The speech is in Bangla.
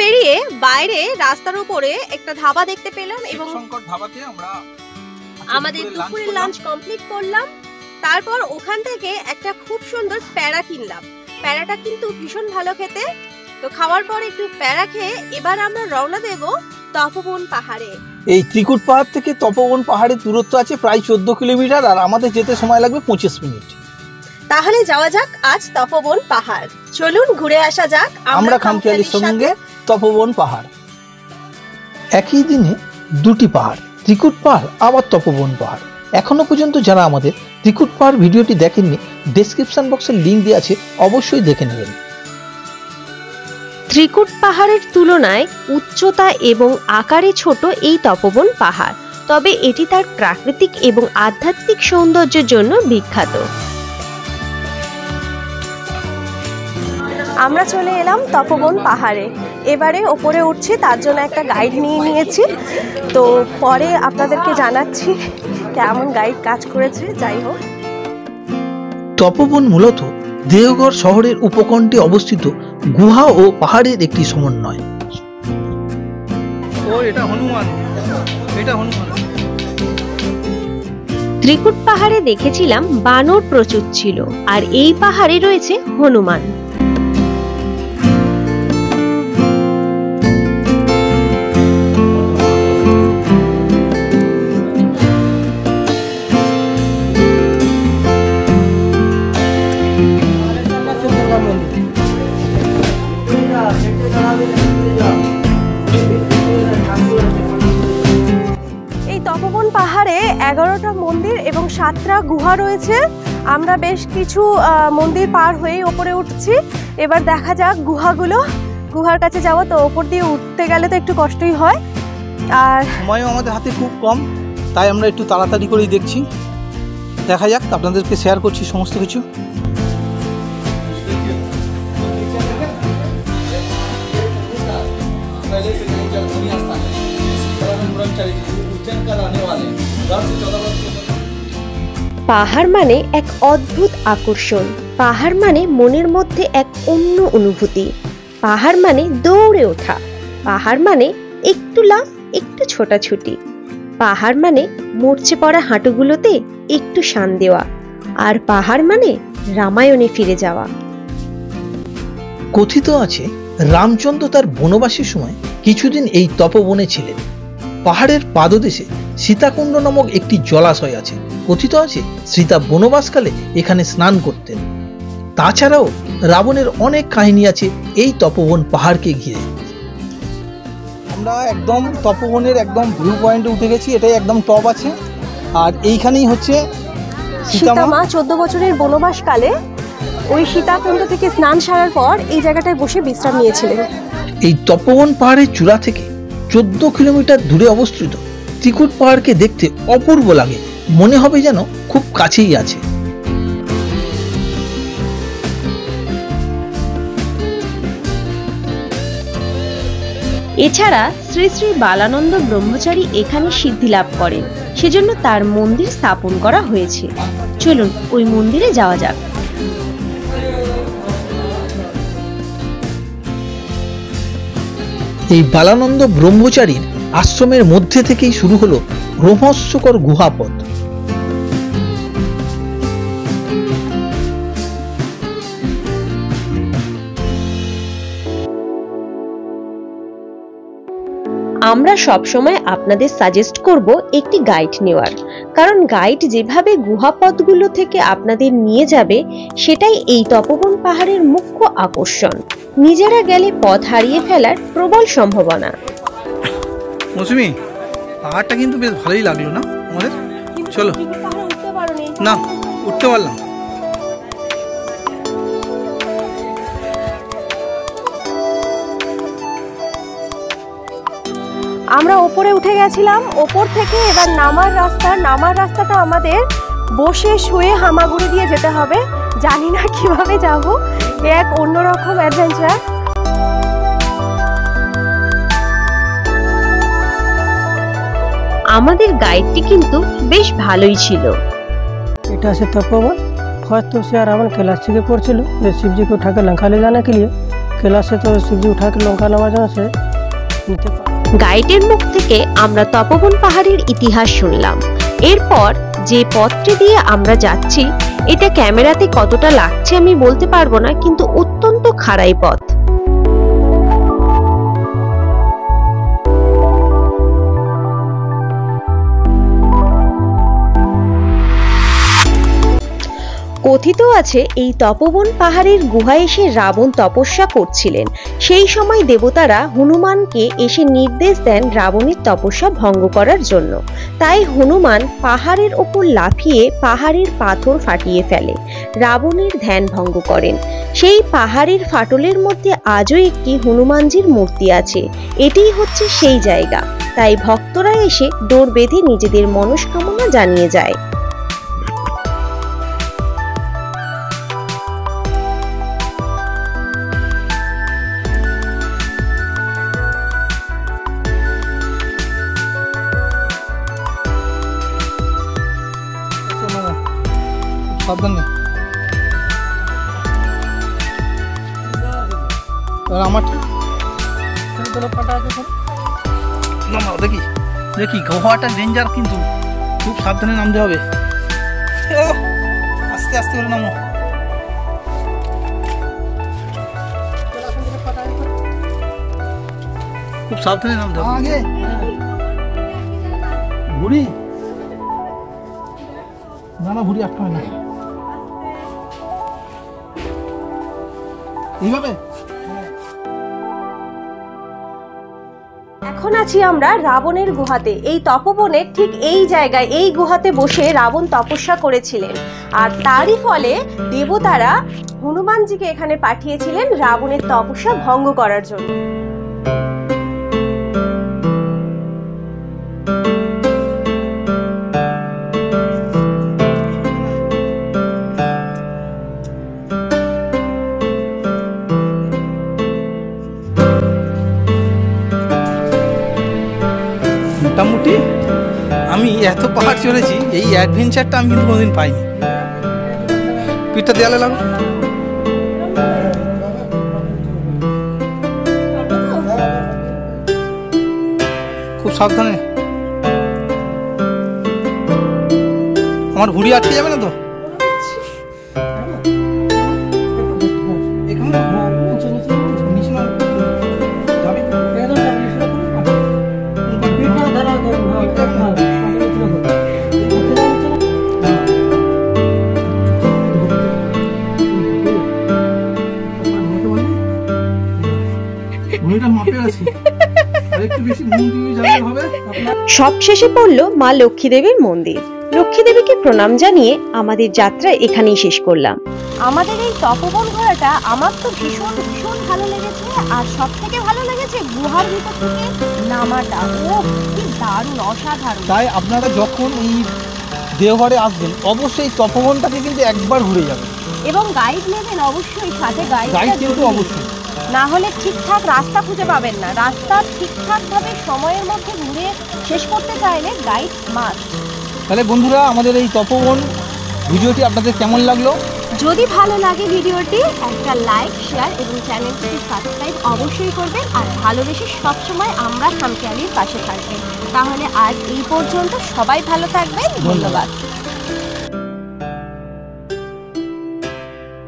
পেরিয়ে বাইরে রাস্তার উপরে একটা ধাবা দেখতে পেলাম এবং ধাবাতে আমরা আমাদের দুপুরের লাঞ্চ কমপ্লিট করলাম। তারপর ওখান থেকে একটা খুব সুন্দর প্যারা কিনলাম। প্যারাটা কিন্তু ভীষণ ভালো খেতে। তো খাওয়ার পর একটু প্যারা খেয়ে এবার আমরা রওনা দেব তপোবন পাহাড়ে। এই ত্রিকুট পাহাড় থেকে তপোবন পাহাড়ের দূরত্ব আছে প্রায় 14 কিলোমিটার, আর আমাদের যেতে সময় লাগবে 25 মিনিট। তাহলে যাওয়া যাক আজ তপোবন পাহাড়। চলুন ঘুরে আসা যাক আমরা খামখেয়ালির সঙ্গে তপোবন পাহাড়। একই দিনে দুটি পাহাড়, ত্রিকুট পাহাড় আবার তপোবন পাহাড়। এখনো পর্যন্ত যারা আমাদের ত্রিকুট পাহাড় ভিডিওটি দেখেননি, ডেসক্রিপশন বক্সে লিংক দেওয়া আছে, অবশ্যই দেখে নেবেন। ত্রিকুট পাহাড়ের তুলনায় উচ্চতা এবং আকারে ছোট এই তপোবন পাহাড়, তবে এটি তার প্রাকৃতিক এবং আধ্যাত্মিক সৌন্দর্যের জন্য বিখ্যাত। আমরা চলে এলাম তপোবন পাহাড়ে। এবারে ওপরে উঠছি, তার জন্য একটা গাইড নিয়ে নিয়েছি। তো পরে আপনাদেরকে জানাচ্ছি কেমন গাইড কাজ করেছে। যাই হোক, তপোবন মূলত দেওঘর শহরের উপকণ্ঠে অবস্থিত গুহা ও পাহাড়ের একটি সমন্বয়। ত্রিকুট পাহাড়ে দেখেছিলাম বানর প্রচুর ছিল, আর এই পাহাড়ে রয়েছে হনুমান। এই তপোবন পাহাড়ে 11টা মন্দির এবং 7টা গুহা রয়েছে। আমরা বেশ কিছু মন্দির পার হয়ে ওপরে উঠছি। এবার দেখা যাক গুহার কাছে যাওয়া। তো ওপর দিয়ে উঠতে গেলে তো একটু কষ্টই হয়, আর সময়ও আমাদের হাতে খুব কম, তাই আমরা একটু তাড়াতাড়ি করেই দেখছি। দেখা যাক, আপনাদেরকে শেয়ার করছি সমস্ত কিছু। পাহাড় মানে এক অদ্ভুত আকর্ষণ। পাহাড় মানে মনের মধ্যে এক অন্য অনুভূতি। পাহাড় মানে দৌড়ে ওঠা। পাহাড় মানে একটু লাফ, একটু ছোটাছুটি। পাহাড় মানে মরচে পড়া হাঁটুগুলোতে একটু শান দেওয়া। আর পাহাড় মানে রামায়ণে ফিরে যাওয়া। কথিত আছে রামচন্দ্র তার বনবাসের সময় কিছুদিন এই তপবনে ছিলেন। পাহাড়ের পাদদেশে সীতাকুণ্ড নামক একটি জলাশয় আছে। কথিত আছে সীতা বনবাসকালে এখানে স্নান করতেন। তাছাড়াও রাবণের অনেক কাহিনী আছে এই তপবন পাহাড়কে ঘিরে। আমরা একদম তপবনের একদম ভিউ পয়েন্টে উঠে গেছি। এটাই একদম টপ আছে, আর এইখানেই হচ্ছে সীতামা 14 বছরের বনবাসকালে ওই সীতাকুণ্ড থেকে স্নান সারার পর এই জায়গাটায় বসে বিশ্রাম নিয়েছিলেন। এই তপবন পাহাড়ের চূড়া থেকে 14 কিলোমিটার দূরে অবস্থিত ত্রিকুট পাহাড়কে দেখতে অপূর্ব লাগে, মনে হবে যেন খুব কাছেই আছে। এছাড়া শ্রী শ্রী বালানন্দ ব্রহ্মচারী এখানে সিদ্ধি লাভ করেন, সেজন্য তার মন্দির স্থাপন করা হয়েছে। চলুন ওই মন্দিরে যাওয়া যাক। এই বালানন্দ ব্রহ্মচারীর আশ্রমের মধ্যে থেকেই শুরু হলো রোমহর্ষকর গুহাপথ। আমরা সবসময় আপনাদের সাজেস্ট করব একটি গাইড নেওয়ার, কারণ গাইড যেভাবে গুহাপথগুলো থেকে আপনাদের নিয়ে যাবে সেটাই এই তপবন পাহাড়ের মুখ্য আকর্ষণ। নিজেরা গেলে পথ হারিয়ে ফেলার প্রবল সম্ভাবনা। মৌসুমী, পাহাড়টা কিন্তু বেশ ভালোই লাগলো না আমাদের? চলো। না, উঠতে পারলাম। আমরা ওপরে উঠে গেছিলাম। ওপর থেকে এবার নামার রাস্তাটা আমাদের বসে শুয়ে হামাগুড়ি দিয়ে যেতে হবে। জানি না কিভাবে যাব, এক অন্যরকম অ্যাডভেঞ্চার। আমাদের गाइड किंतु बेश भालोई छिलो। এটা আছে তপোবন। फर्स्ट तो से रावण कैलाश के पड़ছিল शिव जी को उठाकर लंका ले जाने के लिए। कैलाशे तो शिव जी उठा के लंका नवाजा से नीचे গাইডের মুখ থেকে আমরা তপবন পাহাড়ের ইতিহাস শুনলাম। এরপর যে পথটি দিয়ে আমরা যাচ্ছি এটা ক্যামেরাতে কতটা লাগছে আমি বলতে পারবো না, কিন্তু অত্যন্ত খাড়াই পথ। কথিত আছে এই তপবন পাহাড়ের গুহায় এসে রাবণ তপস্যা করছিলেন। সেই সময় দেবতারা হনুমানকে এসে নির্দেশ দেন রাবণের তপস্যা ভঙ্গ করার জন্য। তাই হনুমান পাহাড়ের ওপর লাফিয়ে পাহাড়ের পাথর ফাটিয়ে ফেলে, রাবণের ধ্যান ভঙ্গ করেন। সেই পাহাড়ের ফাটলের মধ্যে আজও একটি হনুমানজির মূর্তি আছে। এটিই হচ্ছে সেই জায়গা। তাই ভক্তরা এসে দৌড় বেঁধে নিজেদের মনস্কামনা জানিয়ে যায়। সাবধানে আমার দেখি দেখি গুহাটা ডেঞ্জার, কিন্তু খুব সাবধানে নামতে হবে। আস্তে আস্তে করে নামো। খুব সাবধানে নামতে হবে। আগে ঘুরি না না ঘুরি আটকা না এইভাবে। এখন আছি আমরা রাবণের গুহাতে। এই তপবনের ঠিক এই জায়গায় এই গুহাতে বসে রাবণ তপস্যা করেছিলেন, আর তারই ফলে দেবতারা হনুমানজিকে এখানে পাঠিয়েছিলেন রাবণের তপস্যা ভঙ্গ করার জন্য। মোটামুটি আমি এত পাহাড় চড়েছি, এই অ্যাডভেঞ্চারটা আমি কিন্তু কোনোদিন পাইনি। পিঠটা দেয়ালে লাগো। খুব সাবধানে, আমার ঘুড়ি আটকে যাবে না তো? সবশেষে পড়ল মা লক্ষ্মী দেবীর মন্দির। লক্ষ্মী দেবীকে প্রণাম জানিয়ে আমাদের যাত্রা এখানেই শেষ করলাম। আমাদের এই তপবন ঘোরাটা আমার তো ভীষণ ভীষণ ভালো লেগেছে, আর সব থেকে ভালো লেগেছে গুহার ভিতর থেকে নামাটা। ও কি দারুণ, অসাধারণ। তাই আপনারা যখন এই দেওঘরে আসবেন অবশ্যই তপবনটাকে কিন্তু একবার ঘুরে যাবেন, এবং গাইড নেবেন অবশ্যই সাথে। গাইড কিন্তু অবশ্যই, না হলে ঠিকঠাক রাস্তা খুঁজে পাবেন না। রাস্তা ঠিকঠাক ভাবে সময়ের মধ্যে ঘুরে শেষ করতে চাইলে গাইড মাস্ট। তাহলে বন্ধুরা, আমাদের এই তপবন ভিডিওটি আপনাদের কেমন লাগলো? যদি ভালো লাগে ভিডিওটি একটা লাইক, শেয়ার এবং চ্যানেলটিকে সাবস্ক্রাইব অবশ্যই করবেন, আর ভালোবেসে সবসময় আমরা খামখেয়ালির পাশে থাকবেন। তাহলে আজ এই পর্যন্ত, সবাই ভালো থাকবেন, ধন্যবাদ।